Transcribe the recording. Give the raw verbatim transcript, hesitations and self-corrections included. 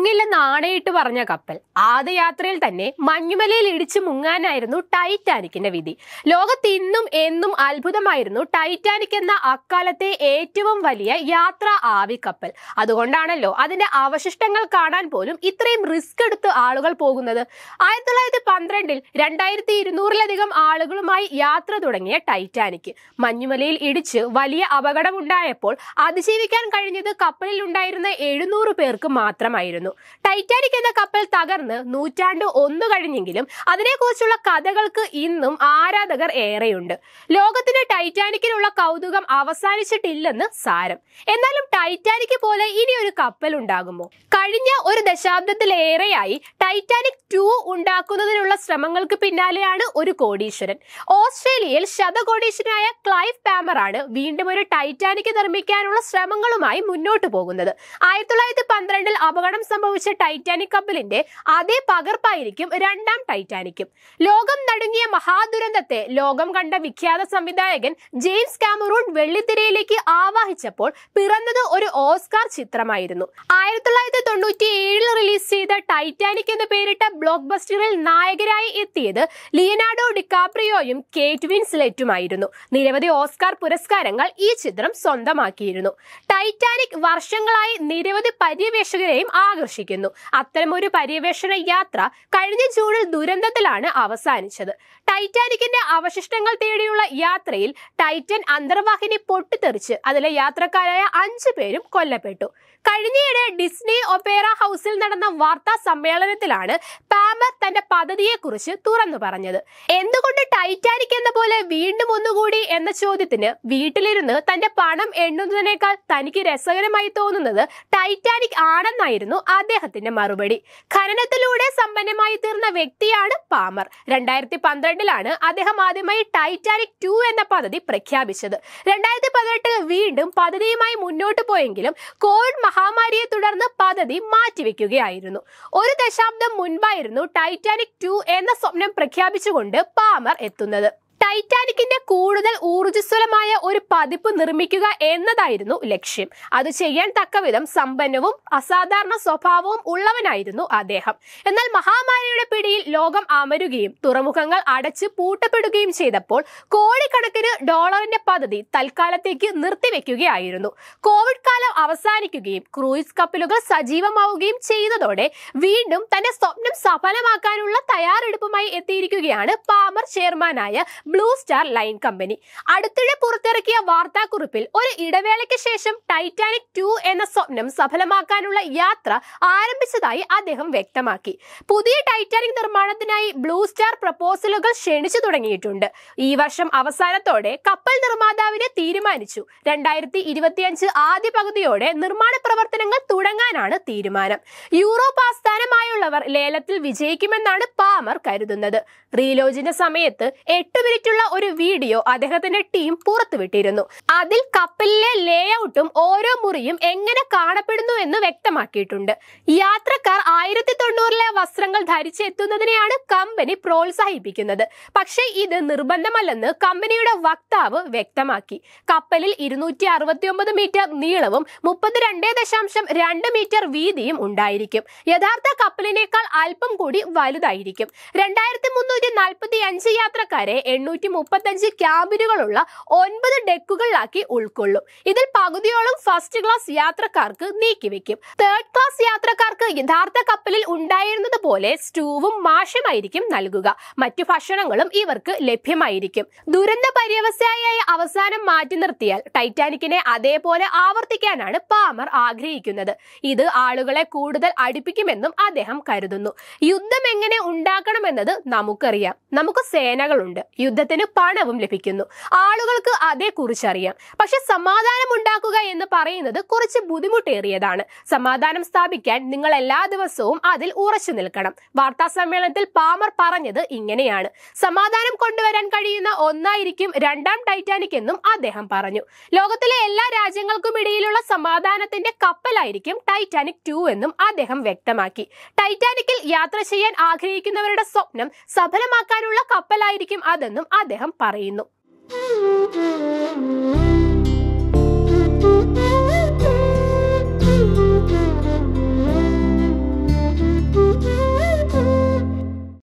മുങ്ങില്ലെന്ന് ആണയിട്ട് പറഞ്ഞ കപ്പൽ ആദ്യ യാത്രയിൽ തന്നെ മഞ്ഞുമലയിൽ ഇടിച്ചു മുങ്ങാനായിരുന്നു ടൈറ്റാനിക്കിന്റെ വിധി. ലോകത്ത് ഇന്നും എന്നും അത്ഭുതമായിരുന്നു ടൈറ്റാനിക് എന്ന അക്കാലത്തെ ഏറ്റവും വലിയ യാത്രാ ആവിക്കപ്പൽ. അതുകൊണ്ടാണല്ലോ അതിന്റെ അവശിഷ്ടങ്ങൾ കാണാൻ പോലും ഇത്രയും റിസ്ക് എടുത്ത് ആളുകൾ പോകുന്നത്. ആയിരത്തി തൊള്ളായിരത്തി പന്ത്രണ്ടിൽ രണ്ടായിരത്തി ഇരുന്നൂറിലധികം ആളുകളുമായി യാത്ര തുടങ്ങിയ ടൈറ്റാനിക് മഞ്ഞുമലയിൽ ഇടിച്ച് വലിയ അപകടമുണ്ടായപ്പോൾ അതിജീവിക്കാൻ കഴിഞ്ഞത് കപ്പലിൽ ഉണ്ടായിരുന്ന എഴുന്നൂറ് പേർക്ക് മാത്രമായിരുന്നു. ടൈറ്റാനിക് എന്ന കപ്പൽ തകർന്ന് നൂറ്റാണ്ട് ഒന്ന് കഴിഞ്ഞെങ്കിലും അതിനെക്കുറിച്ചുള്ള കഥകൾക്ക് ഇന്നും ആരാധകർ ഏറെയുണ്ട്. ലോകത്തിന് ടൈറ്റാനിക്കിനുള്ള കൗതുകം അവസാനിച്ചിട്ടില്ലെന്ന് സാരം. എന്നാലും ടൈറ്റാനിക് പോലെ ഇനി ഒരു കപ്പൽ ഉണ്ടാകുമോ? കഴിഞ്ഞ ഒരു ദശാബ്ദത്തിലേറെയായി ടൈറ്റാനിക് ടു ഉണ്ടാക്കുന്നതിനുള്ള ശ്രമങ്ങൾക്ക് പിന്നാലെയാണ് ഒരു കോടീശ്വരൻ. ഓസ്ട്രേലിയയിൽ ശതകോടീശ്വരനായ ക്ലൈവ് പാമർ ആണ് വീണ്ടും ഒരു ടൈറ്റാനിക് നിർമ്മിക്കാനുള്ള ശ്രമങ്ങളുമായി മുന്നോട്ട് പോകുന്നത്. ആയിരത്തി തൊള്ളായിരത്തി പന്ത്രണ്ടിൽ അപകടം സംഭവിച്ച ടൈറ്റാനിക് കപ്പലിന്റെ അതേ പകർപ്പായിരിക്കും രണ്ടാം ടൈറ്റാനിക്കും. ലോകം നടുങ്ങിയ മഹാദുരന്തത്തെ ലോകം കണ്ട വിഖ്യാത സംവിധായകൻ ജെയിംസ് കാമറൂൺ വെള്ളിത്തിരയിലേക്ക് ആവാഹിച്ചപ്പോൾ പിറന്നത് ഒരു ഓസ്കാർ ചിത്രമായിരുന്നു. ആയിരത്തി തൊള്ളായിരത്തി തൊണ്ണൂറ്റി ഏഴിൽ റിലീസ് ചെയ്ത ടൈറ്റാനിക് എന്ന് പേരിട്ട ബ്ലോക്ക് ബസ്റ്ററിൽ നായകരായി എത്തിയത് ലിയനാർഡോ ഡികാപ്രിയോയും കേറ്റ് വിൻസ്ലെറ്റുമായിരുന്നു. നിരവധി ഓസ്കാർ പുരസ്കാരങ്ങൾ ഈ ചിത്രം സ്വന്തമാക്കിയിരുന്നു. ടൈറ്റാനിക് വർഷങ്ങളായി നിരവധി പര്യവേഷകരെയും ആകർഷിക്കുന്നു. അത്തരമൊരു പര്യവേഷണ യാത്ര കഴിഞ്ഞ ജൂണിൽ ദുരന്തത്തിലാണ് അവസാനിച്ചത്. ടൈറ്റാനിക്കിന്റെ അവശിഷ്ടങ്ങൾ തേടിയുള്ള യാത്രയിൽ ടൈറ്റൻ അന്തർവാഹിനി പൊട്ടിത്തെറിച്ച് അതിലെ യാത്രക്കാരായ അഞ്ചു പേരും കൊല്ലപ്പെട്ടു. കഴിഞ്ഞയിടെ ഡിസ്നി ഒപ്പേറ ഹൗസിൽ നടന്ന വാർത്താ സമ്മേളനത്തിലാണ് പാമർ തന്റെ പദ്ധതിയെക്കുറിച്ച് തുറന്നു പറഞ്ഞത്. എന്തുകൊണ്ട് ടൈറ്റാനിക് എന്ന പോലെ വീണ്ടും ഒന്നുകൂടി എന്ന ചോദ്യത്തിന് വീട്ടിലിരുന്ന് തന്റെ പണം എണ്ണുന്നതിനേക്കാൾ തനിക്ക് രസകരമായി തോന്നുന്നത് ടൈറ്റാനിക് ആണെന്നായിരുന്നു അദ്ദേഹത്തിന്റെ മറുപടി. ഖനനത്തിലൂടെ സമ്പന്നമായി തീർന്ന വ്യക്തിയാണ് പാമർ. രണ്ടായിരത്തി പന്ത്രണ്ടിലാണ് അദ്ദേഹം ആദ്യമായി ടൈറ്റാനിക് ടു എന്ന പദ്ധതി പ്രഖ്യാപിച്ചത്. രണ്ടായിരത്തി പതിനെട്ടിൽ വീണ്ടും പദ്ധതിയുമായി മുന്നോട്ട് പോയെങ്കിലും കോവിഡ് മഹാമാരിയെ തുടർന്ന് പദ്ധതി മാറ്റിവെക്കുകയായിരുന്നു. ഒരു ദശാബ്ദം മുൻപായിരുന്നു ടൈറ്റാനിക് ടു എന്ന സ്വപ്നം പ്രഖ്യാപിച്ചുകൊണ്ട് പാമർ എത്തുന്നത്. ടൈറ്റാനിക്കിന്റെ കൂടുതൽ ഊർജ്ജസ്വലമായ ഒരു പതിപ്പ് നിർമ്മിക്കുക എന്നതായിരുന്നു ലക്ഷ്യം. അത് ചെയ്യാൻ തക്കവിധം സമ്പന്നവും അസാധാരണ സ്വഭാവവും ഉള്ളവനായിരുന്നു അദ്ദേഹം. എന്നാൽ മഹാമാരിയുടെ പിടിയിൽ ലോകം അമരുകയും തുറമുഖങ്ങൾ അടച്ച് പൂട്ടപ്പെടുകയും ചെയ്തപ്പോൾ കോടിക്കണക്കിന് ഡോളറിന്റെ പദ്ധതി തൽക്കാലത്തേക്ക് നിർത്തിവെക്കുകയായിരുന്നു. കോവിഡ് കാലം അവസാനിക്കുകയും ക്രൂയിസ് കപ്പലുകൾ സജീവമാവുകയും ചെയ്തതോടെ വീണ്ടും തന്റെ സ്വപ്നം സഫലമാക്കാനുള്ള തയ്യാറെടുപ്പുമായി എത്തിയിരിക്കുകയാണ് പാമർ ചെയർമാനായ ബ്ലൂ സ്റ്റാർ ലൈൻ കമ്പനി. അടുത്തിടെ പുറത്തിറക്കിയ വാർത്താക്കുറിപ്പിൽ ഒരു ഇടവേളയ്ക്ക് ശേഷം ടൈറ്റാനിക് ടു എന്ന സ്വപ്നം സഫലമാക്കാനുള്ള യാത്ര ആരംഭിച്ചതായി അദ്ദേഹം വ്യക്തമാക്കി. പുതിയ ടൈറ്റാനിക് നിർമ്മാണത്തിനായി ബ്ലൂ സ്റ്റാർ പ്രപ്പോസലുകൾ ക്ഷണിച്ചു തുടങ്ങിയിട്ടുണ്ട്. ഈ വർഷം അവസാനത്തോടെ കപ്പൽ നിർമ്മാതാവിനെ തീരുമാനിച്ചു. രണ്ടായിരത്തി ഇരുപത്തിയഞ്ച് ആദ്യ പകുതിയോടെ നിർമ്മാണ പ്രവർത്തനങ്ങൾ തുടങ്ങാനാണ് തീരുമാനം. യൂറോപ്പ് ആസ്ഥാനമായുള്ളവർ ലേലത്തിൽ വിജയിക്കുമെന്നാണ് പാമർ കരുതുന്നത്. റീലോഞ്ചിന്റെ സമയത്ത് എട്ട് മിനിറ്റുള്ള ഒരു വീഡിയോ അദ്ദേഹത്തിന്റെ ടീം പുറത്തുവിട്ടിരുന്നു. അതിൽ കപ്പലിലെ ലേഔട്ടും ഓരോ മുറിയും എങ്ങനെ കാണപ്പെടുന്നു എന്ന് വ്യക്തമാക്കിയിട്ടുണ്ട്. യാത്രക്കാർ ആയിരത്തി തൊണ്ണൂറിലെ വസ്ത്രങ്ങൾ ധരിച്ചെത്തുന്നതിനെയാണ് കമ്പനി പ്രോത്സാഹിപ്പിക്കുന്നത്. പക്ഷേ ഇത് നിർബന്ധമല്ലെന്ന് കമ്പനിയുടെ വക്താവ് വ്യക്തമാക്കി. കപ്പലിൽ ഇരുന്നൂറ്റി അറുപത്തി ഒമ്പത് മീറ്റർ നീളവും മുപ്പത്തിരണ്ട് ദശാംശം രണ്ട് മീറ്റർ വീതിയും ഉണ്ടായിരിക്കും. യഥാർത്ഥ കപ്പലിനേക്കാൾ അല്പം കൂടി വലുതായിരിക്കും. രണ്ടായിരത്തി മുന്നൂറ്റി നാൽപ്പത്തി അഞ്ച് യാത്രക്കാരെ എണ്ണൂറ്റി മുപ്പത്തഞ്ച് ക്യാബിനുകളുള്ള ഒൻപത് ഡെക്കുകളിലാക്കി ഉൾക്കൊള്ളും. ഇതിൽ പകുതിയോളം ഫസ്റ്റ് ക്ലാസ് യാത്രക്കാർക്ക് നീക്കിവെക്കും. തേർഡ് ക്ലാസ് യാത്രക്കാർക്ക് യഥാർത്ഥ കപ്പലിൽ ഉണ്ടായിരുന്നത് പോലെ സ്റ്റൂവും മാഷുമായിരിക്കും നൽകുക. മറ്റു ഭക്ഷണങ്ങളും ഇവർക്ക് ലഭ്യമായിരിക്കും. ദുരന്ത പര്യവസായിയായ അവസാനം മാറ്റി നിർത്തിയാൽ ടൈറ്റാനിക്കിനെ അതേപോലെ ആവർത്തിക്കാനാണ് പാമർ ആഗ്രഹിക്കുന്നത്. ഇത് ആളുകളെ കൂടുതൽ അടുപ്പിക്കുമെന്നും അദ്ദേഹം കരുതുന്നു. യുദ്ധം എങ്ങനെ ഉണ്ടാക്കണമെന്നത് നമുക്കറിയാം. നമുക്ക് സേനകളുണ്ട്. യുദ്ധത്തിന് പണവും ലഭിക്കുന്നു. ആളുകൾക്ക് അതേക്കുറിച്ചറിയാം. പക്ഷെ സമാധാനം ഉണ്ടാക്കുക എന്ന് പറയുന്നത് കുറച്ച് ബുദ്ധിമുട്ടേറിയതാണ്. സമാധാനം സ്ഥാപിക്കാൻ നിങ്ങൾ എല്ലാ ദിവസവും അതിൽ ഉറച്ചു നിൽക്കണം. വാർത്താ സമ്മേളനത്തിൽ പാമർ പറഞ്ഞത് ഇങ്ങനെയാണ്. സമാധാനം കൊണ്ടുവരാൻ കഴിയുന്ന ഒന്നായിരിക്കും രണ്ടാം ടൈറ്റാനിക് എന്നും അദ്ദേഹം പറഞ്ഞു. ലോകത്തിലെ എല്ലാ രാജ്യങ്ങൾക്കും ഇടയിലുള്ള സമാധാനത്തിന്റെ കപ്പലായിരിക്കും ടൈറ്റാനിക് ടു എന്നും അദ്ദേഹം വ്യക്തമാക്കി. ടൈറ്റാനിക്കിൽ യാത്ര ചെയ്യാൻ ആഗ്രഹിക്കുന്നവരുടെ സ്വപ്നം സഫലമാക്കാനുള്ള കപ്പലായിരിക്കും അതെന്നും അദ്ദേഹം പറയുന്നു.